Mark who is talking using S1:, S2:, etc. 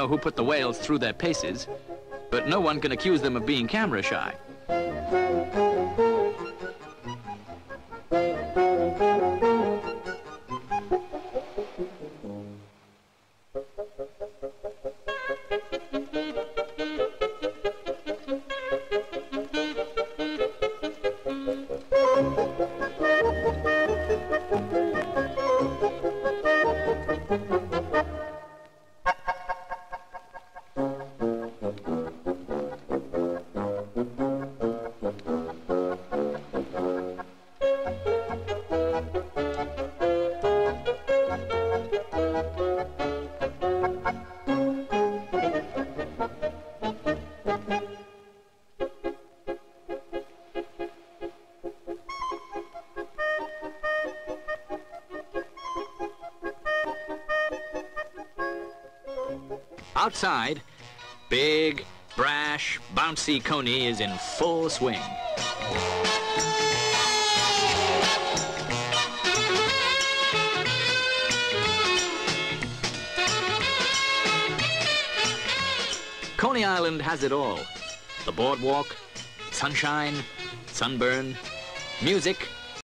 S1: who put the whales through their paces, but no one can accuse them of being camera shy. Outside, big, brash, bouncy Coney is in full swing. Coney Island has it all. The boardwalk, sunshine, sunburn, music,